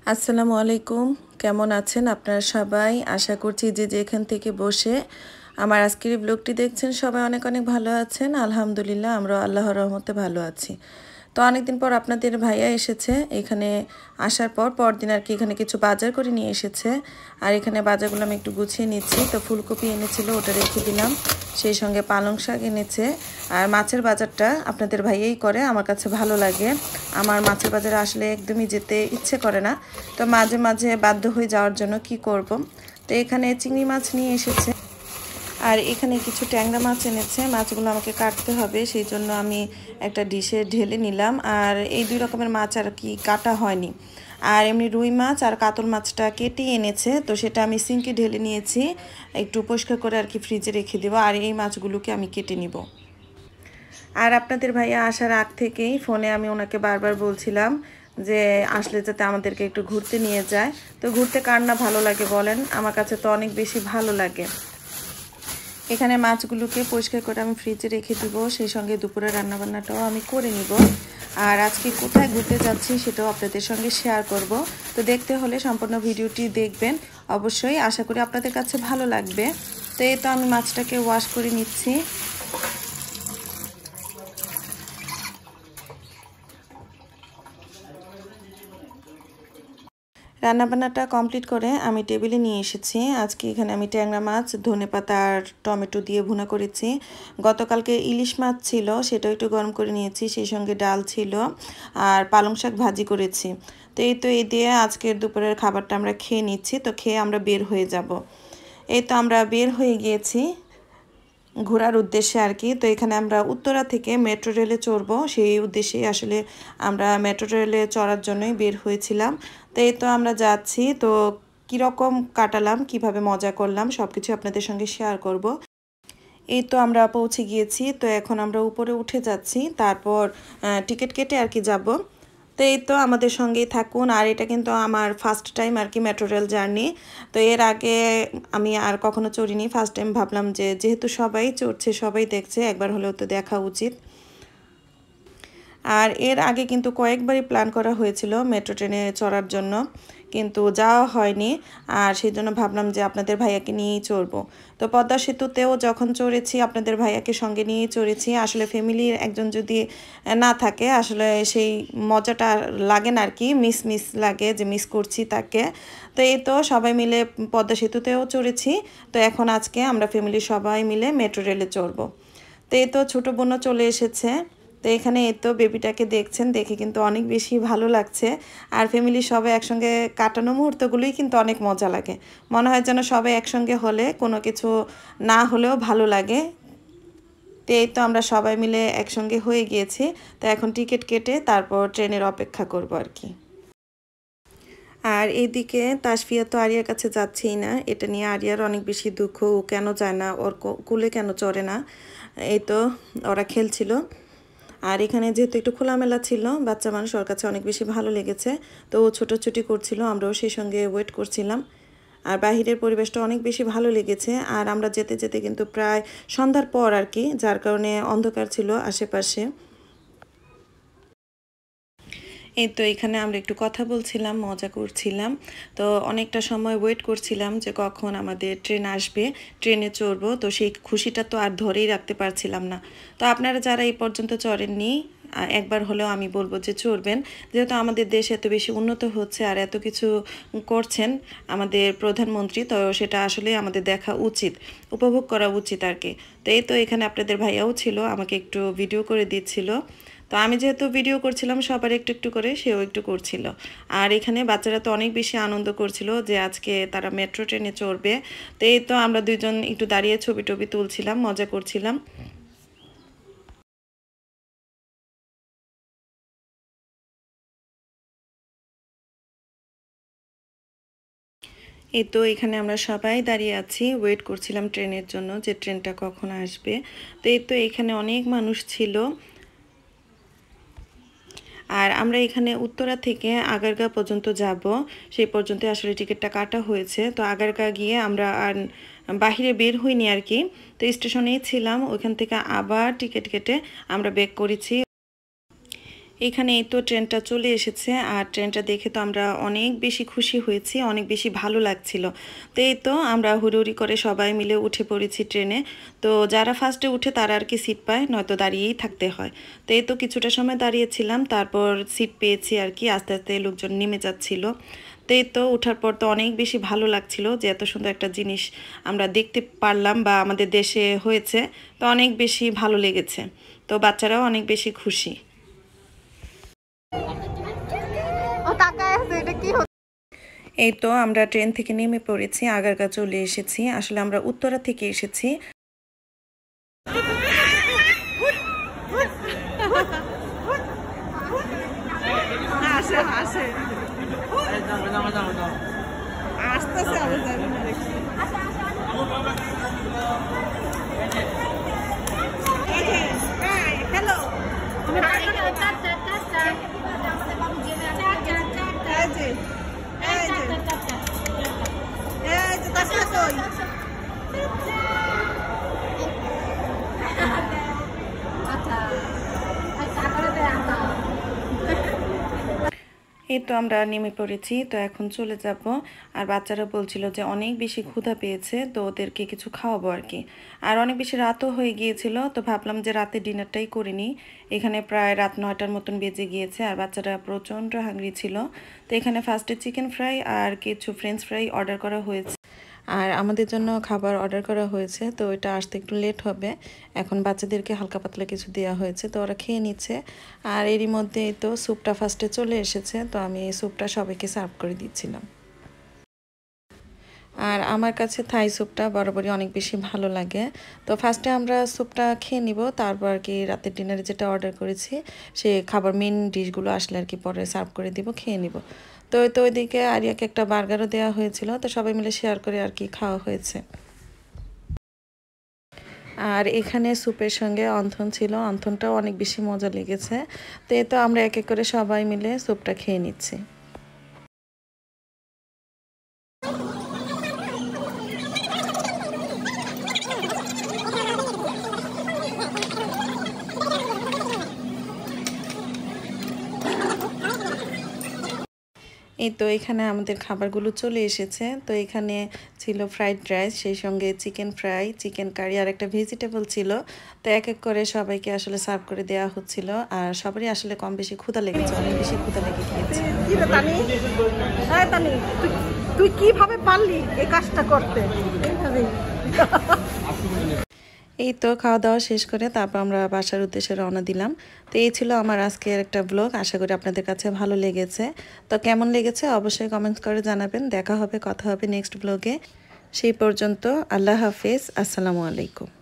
আসসালামু আলাইকুম। কেমন আছেন আপনারা সবাই? আশা করছি যে যেখান থেকে বসে আমার আজকের এই ব্লগটি দেখছেন সবাই অনেক অনেক ভালো আছেন। আলহামদুলিল্লাহ আমরাও আল্লাহর রহমতে ভালো আছি। তো অনেকদিন পর আপনাদের ভাইয়া এসেছে এখানে। আসার পর পরদিন আর কি এখানে কিছু বাজার করে নিয়ে এসেছে। আর এখানে বাজারগুলো আমি একটু গুছিয়ে নিচ্ছি। তো ফুলকপি এনেছিল, ওটা রেখে দিলাম। সেই সঙ্গে পালং শাক এনেছে। আর মাছের বাজারটা আপনাদের ভাইয়াই করে, আমার কাছে ভালো লাগে। আমার মাছের বাজারে আসলে একদমই যেতে ইচ্ছে করে না, তো মাঝে মাঝে বাধ্য হয়ে যাওয়ার জন্য কি করব। তো এখানে চিংড়ি মাছ নিয়ে এসেছে, আর এখানে কিছু ট্যাংরা মাছ এনেছে। মাছগুলো আমাকে কাটতে হবে, সেই জন্য আমি একটা ডিশে ঢেলে নিলাম। আর এই দুই রকমের মাছ আর কি কাটা হয়নি। আর এমনি রুই মাছ আর কাতল মাছটা কেটে এনেছে, তো সেটা আমি সিঙ্কে ঢেলে নিয়েছি, একটু পরিষ্কার করে আর কি ফ্রিজে রেখে দেবো। আর এই মাছগুলোকে আমি কেটে নিব। আর আপনাদের ভাইয়া আসার আগ থেকেই ফোনে আমি ওনাকে বারবার বলছিলাম যে আসলে যাতে আমাদেরকে একটু ঘুরতে নিয়ে যায়। তো ঘুরতে কার না ভালো লাগে বলেন, আমার কাছে তো অনেক বেশি ভালো লাগে। এখানে মাছগুলোকে পরিষ্কার করে আমি ফ্রিজে রেখে দিব, সেই সঙ্গে দুপুরে রান্নাবান্নাটাও আমি করে নিব। আর আজকে কোথায় ঘুরতে যাচ্ছি সেটাও আপনাদের সঙ্গে শেয়ার করব। তো দেখতে হলে সম্পূর্ণ ভিডিওটি দেখবেন অবশ্যই, আশা করি আপনাদের কাছে ভালো লাগবে। তো এই তো আমি মাছটাকে ওয়াশ করে নিচ্ছি। রান্নাবান্নাটা কমপ্লিট করে আমি টেবিলে নিয়ে এসেছি। আজকে এখানে আমি ট্যাংরা মাছ ধনেপাতা আর টমেটো দিয়ে ভুনা করেছি। গতকালকে ইলিশ মাছ ছিল, সেটাও একটু গরম করে নিয়েছি। সেই সঙ্গে ডাল ছিল আর পালং শাক ভাজি করেছি। তো এই দিয়ে আজকের দুপুরের খাবারটা আমরা খেয়ে নিচ্ছি। তো খেয়ে আমরা বের হয়ে যাব। এই তো আমরা বের হয়ে গিয়েছি ঘোরার উদ্দেশ্যে আর কি। তো এখানে আমরা উত্তরা থেকে মেট্রো রেলে চড়বো, সেই উদ্দেশ্যেই আসলে আমরা মেট্রো রেলে চড়ার জন্যই বের হয়েছিলাম। তো এই তো আমরা যাচ্ছি। তো কীরকম কাটালাম, কিভাবে মজা করলাম সব কিছু আপনাদের সঙ্গে শেয়ার করব। এই তো আমরা পৌঁছে গিয়েছি। তো এখন আমরা উপরে উঠে যাচ্ছি, তারপর টিকিট কেটে আর কি যাব। তো এই তো আমাদের সঙ্গেই থাকুন। আর এটা কিন্তু আমার ফার্স্ট টাইম আর কি মেট্রো রেল জার্নি। তো এর আগে আমি আর কখনো চড়িনি, ফার্স্ট টাইম ভাবলাম যে যেহেতু সবাই চড়ছে সবাই দেখছে, একবার হলেও তো দেখা উচিত। আর এর আগে কিন্তু কয়েকবারই প্ল্যান করা হয়েছিল মেট্রো ট্রেনে চড়ার জন্য, কিন্তু যাওয়া হয়নি। আর সেই জন্য ভাবলাম যে আপনাদের ভাইয়াকে নিয়েই চড়বো। তো পদ্মা সেতুতেও যখন চড়েছি আপনাদের ভাইয়াকে সঙ্গে নিয়েই চড়েছি। আসলে ফ্যামিলির একজন যদি না থাকে আসলে সেই মজাটা লাগে না আর কি, মিস মিস লাগে যে মিস করছি তাকে। তো এই তো সবাই মিলে পদ্মা সেতুতেও চড়েছি। তো এখন আজকে আমরা ফ্যামিলির সবাই মিলে মেট্রো রেলে চড়বো। তো এই তো ছোটো বোনও চলে এসেছে। তো এখানে এই তো বেবিটাকে দেখছেন, দেখে কিন্তু অনেক বেশি ভালো লাগছে। আর ফ্যামিলির সবাই একসঙ্গে কাটানো মুহূর্তগুলোই কিন্তু অনেক মজা লাগে। মনে হয় যেন সবাই একসঙ্গে হলে কোনো কিছু না হলেও ভালো লাগে। তো এই তো আমরা সবাই মিলে একসঙ্গে হয়ে গিয়েছি। তো এখন টিকিট কেটে তারপর ট্রেনের অপেক্ষা করব আর কি। আর এইদিকে তাসফিয়া তো আরিয়ার কাছে যাচ্ছেই না, এটা নিয়ে আরিয়ার অনেক বেশি দুঃখ। ও কেন যায় না, ওর কোলে কেন চড়ে না। এই তো ওরা খেলছিল। আর এখানে যেহেতু একটু খোলামেলা ছিল, বাচ্চা মানুষ, ওর কাছে অনেক বেশি ভালো লেগেছে। তো ও ছোটাছুটি করছিল, আমরাও সেই সঙ্গে ওয়েট করছিলাম। আর বাহিরের পরিবেশটা অনেক বেশি ভালো লেগেছে। আর আমরা যেতে যেতে কিন্তু প্রায় সন্ধ্যার পর আর কি, যার কারণে অন্ধকার ছিল আশেপাশে। এই তো এখানে আমরা একটু কথা বলছিলাম, মজা করছিলাম। তো অনেকটা সময় ওয়েট করছিলাম যে কখন আমাদের ট্রেন আসবে, ট্রেনে চড়বো। তো সেই খুশিটা তো আর ধরেই রাখতে পারছিলাম না। তো আপনারা যারা এই পর্যন্ত চড়েননি, একবার হলেও আমি বলবো যে চড়বেন। যেহেতু আমাদের দেশ এত বেশি উন্নত হচ্ছে আর এত কিছু করছেন আমাদের প্রধানমন্ত্রী, তো সেটা আসলে আমাদের দেখা উচিত, উপভোগ করা উচিত আর কি। তো এই তো এখানে আপনাদের ভাইয়াও ছিল, আমাকে একটু ভিডিও করে দিচ্ছিল। তো আমি যেহেতু ভিডিও করছিলাম সবার একটু একটু করে, সেও একটু করছিল। আর এখানে বাচ্চারা তো অনেক বেশি আনন্দ করছিল যে আজকে তারা মেট্রো ট্রেনে চড়বে। তো এই তো আমরা দুইজন একটু দাঁড়িয়ে ছবি টবি তুলছিলাম, মজা করছিলাম। এই তো এখানে আমরা সবাই দাঁড়িয়ে আছি, ওয়েট করছিলাম ট্রেনের জন্য যে ট্রেনটা কখন আসবে। তো এই তো এখানে অনেক মানুষ ছিল। আর আমরা এখানে উত্তরা থেকে আগারগাঁ পর্যন্ত যাব, সেই পর্যন্ত আসলে টিকিটটা কাটা হয়েছে। তো আগারগাঁ গিয়ে আমরা আর বাহিরে বের হইনি আর কি, তো স্টেশনেই ছিলাম। ওইখান থেকে আবার টিকিট কেটে আমরা ব্যাক করেছি। এখানে এই তো ট্রেনটা চলে এসেছে আর ট্রেনটা দেখে তো আমরা অনেক বেশি খুশি হয়েছি, অনেক বেশি ভালো লাগছিল। তো এই তো আমরা হুড়োহুড়ি করে সবাই মিলে উঠে পড়েছি ট্রেনে। তো যারা ফার্স্টে উঠে তারা আর কি সিট পায়, নয়তো দাঁড়িয়েই থাকতে হয়। তো এই তো কিছুটা সময় দাঁড়িয়েছিলাম, তারপর সিট পেয়েছি আর কি। আস্তে আস্তে লোকজন নেমে যাচ্ছিল। তো এই তো ওঠার পর তো অনেক বেশি ভালো লাগছিল যে এত সুন্দর একটা জিনিস আমরা দেখতে পারলাম বা আমাদের দেশে হয়েছে। তো অনেক বেশি ভালো লেগেছে। তো বাচ্চারাও অনেক বেশি খুশি। এই তো আমরা ট্রেন থেকে নেমে পড়েছি, আগারগা চলে এসেছি। আসলে আমরা উত্তরা থেকে এসেছি। এই তো আমরা নেমে পড়েছি, তো এখন চলে যাব। আর বাচ্চারা বলছিল যে অনেক বেশি ক্ষুধা পেয়েছে, তো ওদেরকে কিছু খাওয়াবো আর কি। আর অনেক বেশি রাতও হয়ে গিয়েছিল, তো ভাবলাম যে রাতে ডিনারটাই করে নিই। এখানে প্রায় রাত 9টার মতন বেজে গিয়েছে আর বাচ্চারা প্রচণ্ড হাংরি ছিল। তো এখানে ফার্স্টে চিকেন ফ্রাই আর কিছু ফ্রেঞ্চ ফ্রাই অর্ডার করা হয়েছে। আর আমাদের জন্য খাবার অর্ডার করা হয়েছে, তো এটা আসতে একটু লেট হবে। এখন বাচ্চাদেরকে হালকা পাতলা কিছু দেওয়া হয়েছে, তো ওরা খেয়ে নিচ্ছে। আর এরই মধ্যে তো স্যুপটা ফার্স্টে চলে এসেছে, তো আমি এই স্যুপটা সবাইকে সার্ভ করে দিচ্ছিলাম। আর আমার কাছে থাই স্যুপটা বরাবরই অনেক বেশি ভালো লাগে। তো ফার্স্টে আমরা স্যুপটা খেয়ে নিব, তারপর আর কি রাতের ডিনারে যেটা অর্ডার করেছি সে খাবার মেন ডিশগুলো আসলে আর কি পরে সার্ভ করে দিব, খেয়ে নিব। তো ওইদিকে আরিয়াকে একটা বার্গারও দেওয়া হয়েছিল, তো সবাই মিলে শেয়ার করে আর কি খাওয়া হয়েছে। আর এখানে স্যুপের সঙ্গে অন্থন ছিল, অন্থনটাও অনেক বেশি মজা লেগেছে। তো এই তো আমরা এক এক করে সবাই মিলে স্যুপটা খেয়ে নিচ্ছি। এই তো এখানে আমাদের খাবারগুলো চলে এসেছে। তো এখানে ছিল ফ্রাইড রাইস, সেই সঙ্গে চিকেন ফ্রাই, চিকেন কারি আর একটা ভেজিটেবল ছিল। তো এক এক করে সবাইকে আসলে সার্ভ করে দেওয়া হচ্ছিল। আর সবারই আসলে কম বেশি ক্ষুধা লেগেছে, অনেক বেশি ক্ষুধা লেগে গিয়েছে। তুই কিভাবে পারলি এই কাজটা করতে? এই তো খাওয়া দাওয়া শেষ করে তারপর আমরা বাসার উদ্দেশ্যে রওনা দিলাম। তো এই ছিল আমার আজকের একটা ব্লগ। আশা করি আপনাদের কাছে ভালো লেগেছে। তো কেমন লেগেছে অবশ্যই কমেন্ট করে জানাবেন। দেখা হবে, কথা হবে নেক্সট ব্লগে। সেই পর্যন্ত আল্লাহ হাফেজ, আসসালামু আলাইকুম।